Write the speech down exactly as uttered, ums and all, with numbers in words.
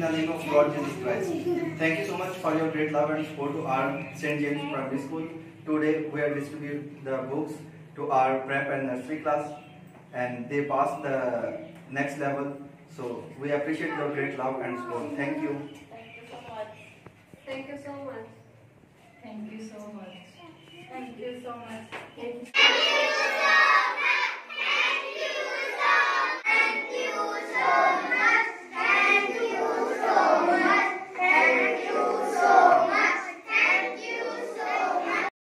the name of Lord Jesus Christ. Thank you so much for your great love and support to our Saint James Primary School. Today we are distributing the books to our prep and nursery class, and they passed the next level. So we appreciate your great love and support. Thank you. Thank you so much. Thank you so much. Thank you so much. Thank you so much.